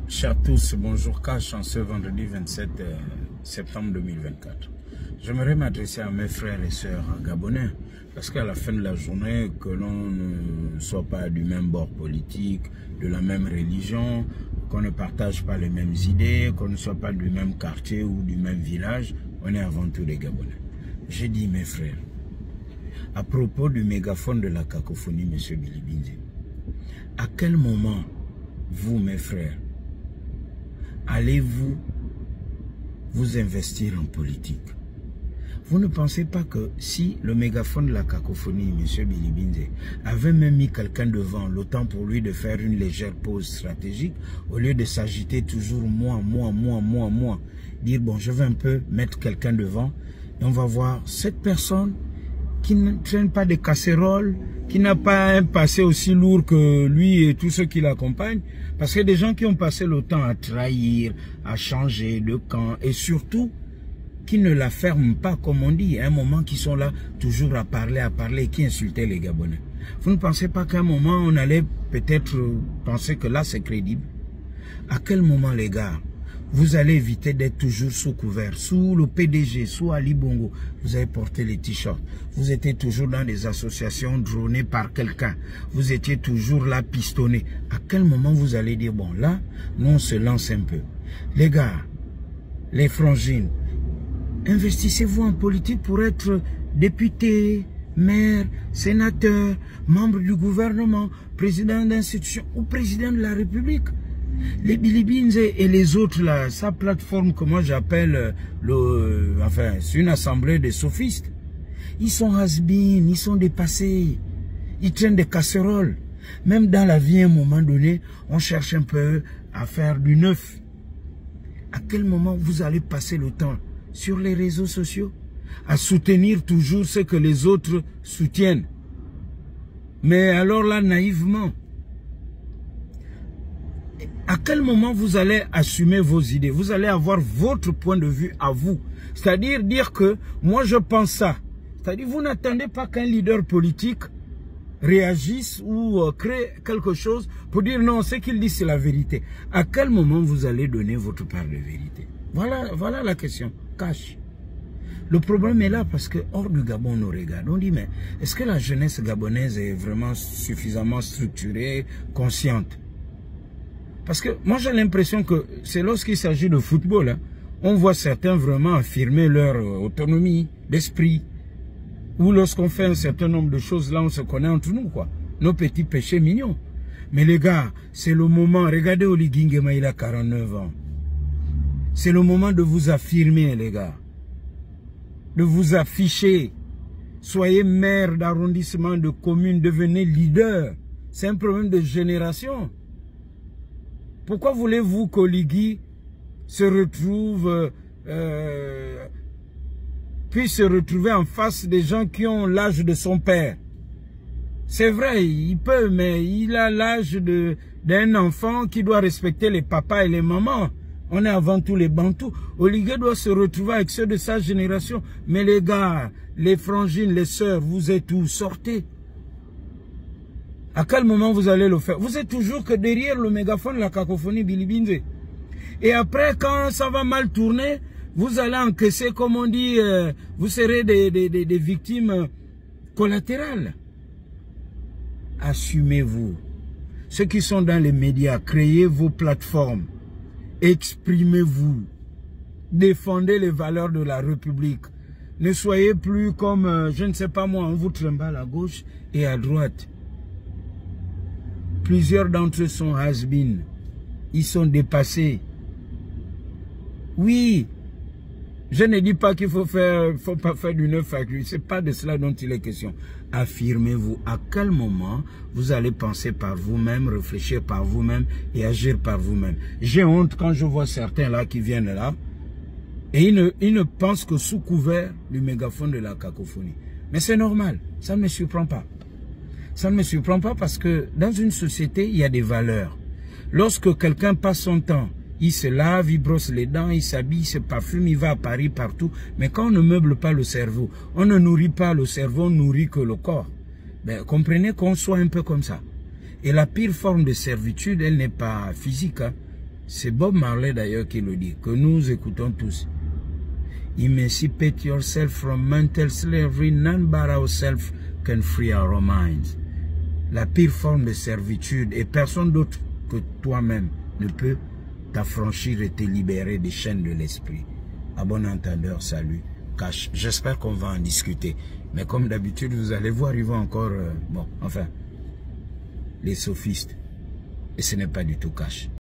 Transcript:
Chers tous, bonjour Cash en ce vendredi 27 septembre 2024. J'aimerais m'adresser à mes frères et sœurs gabonais parce qu'à la fin de la journée, que l'on ne soit pas du même bord politique, de la même religion, qu'on ne partage pas les mêmes idées, qu'on ne soit pas du même quartier ou du même village, on est avant tout des Gabonais. J'ai dit mes frères, à propos du mégaphone de la cacophonie, M. Bilibinze, à quel moment, vous mes frères, allez-vous vous investir en politique? Vous ne pensez pas que si le mégaphone de la cacophonie, M. Bilibinze, avait même mis quelqu'un devant, l'autant pour lui de faire une légère pause stratégique, au lieu de s'agiter toujours moi, dire bon, je vais un peu mettre quelqu'un devant, et on va voir cette personne qui ne traîne pas de casseroles, qui n'a pas un passé aussi lourd que lui et tous ceux qui l'accompagnent. Parce que des gens qui ont passé le temps à trahir, à changer de camp, et surtout, qui ne la ferment pas, comme on dit, à un moment qui sont là, toujours à parler, et qui insultaient les Gabonais. Vous ne pensez pas qu'à un moment, on allait peut-être penser que là, c'est crédible? À quel moment, les gars, vous allez éviter d'être toujours sous couvert, sous le PDG, sous Ali Bongo, vous avez porté les t-shirts, vous étiez toujours dans des associations dronées par quelqu'un, vous étiez toujours là pistonné. À quel moment vous allez dire, bon là, nous on se lance un peu? Les gars, les frangines, investissez-vous en politique pour être député, maire, sénateur, membre du gouvernement, président d'institution ou président de la République. Les Bilibinze et les autres là, sa plateforme que moi j'appelle c'est une assemblée de sophistes. Ils sont has-been, ils sont dépassés, ils traînent des casseroles. Même dans la vie, à un moment donné, on cherche un peu à faire du neuf. À quel moment vous allez passer le temps sur les réseaux sociaux à soutenir toujours ce que les autres soutiennent? Mais alors là, naïvement, à quel moment vous allez assumer vos idées? Vous allez avoir votre point de vue à vous. C'est-à-dire dire que moi je pense ça. C'est-à-dire vous n'attendez pas qu'un leader politique réagisse ou crée quelque chose pour dire non, ce qu'il dit c'est la vérité. À quel moment vous allez donner votre part de vérité? Voilà la question. Cash. Le problème est là parce que hors du Gabon, on nous regarde. On dit mais est-ce que la jeunesse gabonaise est vraiment suffisamment structurée, consciente? Parce que moi j'ai l'impression que c'est lorsqu'il s'agit de football, hein, on voit certains vraiment affirmer leur autonomie d'esprit. Ou lorsqu'on fait un certain nombre de choses, là on se connaît entre nous, quoi. Nos petits péchés mignons. Mais les gars, c'est le moment, regardez Oli Nguema, il a 49 ans. C'est le moment de vous affirmer, les gars. De vous afficher. Soyez maire d'arrondissement, de commune, devenez leader. C'est un problème de génération. Pourquoi voulez-vous qu'Oligui se retrouve, puisse se retrouver en face des gens qui ont l'âge de son père? C'est vrai, il peut, mais il a l'âge d'un enfant qui doit respecter les papas et les mamans. On est avant tout les Bantous. Oligui doit se retrouver avec ceux de sa génération. Mais les gars, les frangines, les sœurs, vous êtes où? Sortez. À quel moment vous allez le faire? Vous êtes toujours que derrière le mégaphone de la cacophonie Bilibinze. Et après, quand ça va mal tourner, vous allez encaisser, comme on dit, vous serez des victimes collatérales. Assumez-vous. Ceux qui sont dans les médias, créez vos plateformes. Exprimez-vous. Défendez les valeurs de la République. Ne soyez plus comme, je ne sais pas moi, on vous trimballe à gauche et à droite. Plusieurs d'entre eux sont has-been. Ils sont dépassés. Oui, je ne dis pas qu'il faut pas faire du neuf avec lui. Ce n'est pas de cela dont il est question. Affirmez-vous. À quel moment vous allez penser par vous-même, réfléchir par vous-même et agir par vous-même? J'ai honte quand je vois certains là qui viennent là et ils ne pensent que sous couvert du mégaphone de la cacophonie. Mais c'est normal, ça ne me surprend pas. Ça ne me surprend pas parce que dans une société, il y a des valeurs. Lorsque quelqu'un passe son temps, il se lave, il brosse les dents, il s'habille, il se parfume, il va à Paris partout. Mais quand on ne meuble pas le cerveau, on ne nourrit pas le cerveau, on nourrit que le corps. Ben, comprenez qu'on soit un peu comme ça. Et la pire forme de servitude, elle n'est pas physique, hein. C'est Bob Marley d'ailleurs qui le dit, que nous écoutons tous. Emancipate yourself from mental slavery, none but ourselves can free our minds. La pire forme de servitude, et personne d'autre que toi-même ne peut t'affranchir et te libérer des chaînes de l'esprit. À bon entendeur, salut. Cash. J'espère qu'on va en discuter. Mais comme d'habitude, vous allez voir, ils vont encore... les sophistes. Et ce n'est pas du tout Cash.